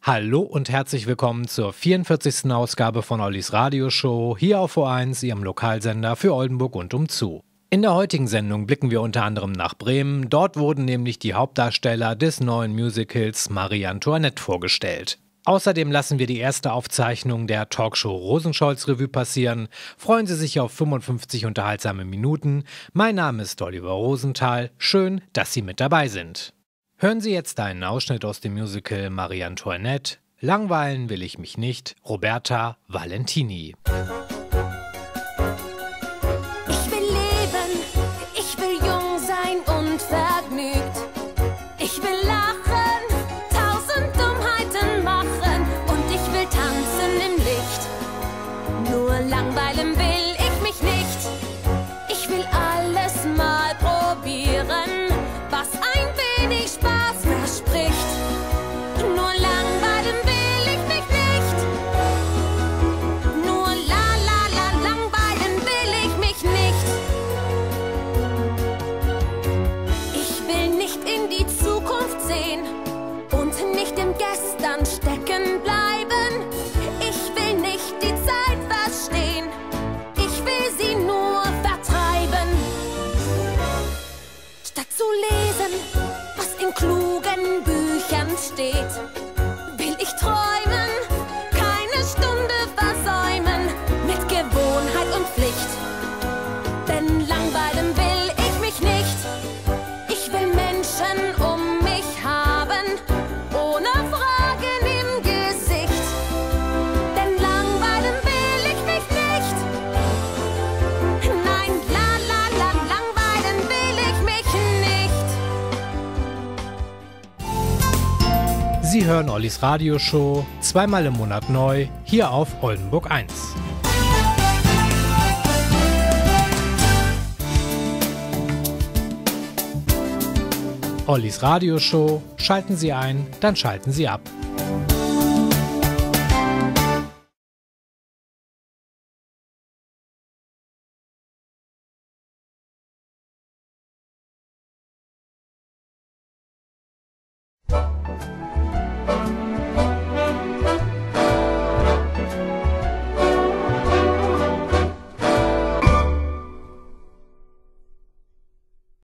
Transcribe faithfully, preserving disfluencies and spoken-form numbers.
Hallo und herzlich willkommen zur vierundvierzigsten Ausgabe von Ollis Radioshow hier auf O eins, Ihrem Lokalsender für Oldenburg und umzu. In der heutigen Sendung blicken wir unter anderem nach Bremen. Dort wurden nämlich die Hauptdarsteller des neuen Musicals Marie Antoinette vorgestellt. Außerdem lassen wir die erste Aufzeichnung der Talkshow Rosenscholz Revue passieren. Freuen Sie sich auf fünfundfünfzig unterhaltsame Minuten. Mein Name ist Oliver Rosenthal. Schön, dass Sie mit dabei sind. Hören Sie jetzt einen Ausschnitt aus dem Musical Marie Antoinette. Langweilen will ich mich nicht. Roberta Valentini. Ich will leben, ich will jung sein und vergnügt. Ich will lachen, tausend Dummheiten machen und ich will tanzen im Licht. Nur langweilen will ich mich nicht. Ich will alles mal probieren, was ein wenig Spaß verspricht. Nur langweilen will ich mich nicht. Nur la la la langweilen will ich mich nicht. Ich will nicht in die Zukunft sehen und nicht im Gestern stecken bleiben. Ich will nicht die Zeit verstehen. Ich will sie nur vertreiben. Statt zu lesen, was in klugen Büchern steht, will ich träumen, keine Stunde versäumen, mit Gewohnheit und Pflicht. Denn langweilen will ich mich nicht. Ich will Menschen um mich haben, ohne Fragen im Gesicht. Denn langweilen will ich mich nicht. Nein, la la la, langweilen will ich mich nicht. Sie hören Ollis Radioshow, zweimal im Monat neu, hier auf Oldenburg eins. Ollis Radioshow, schalten Sie ein, dann schalten Sie ab.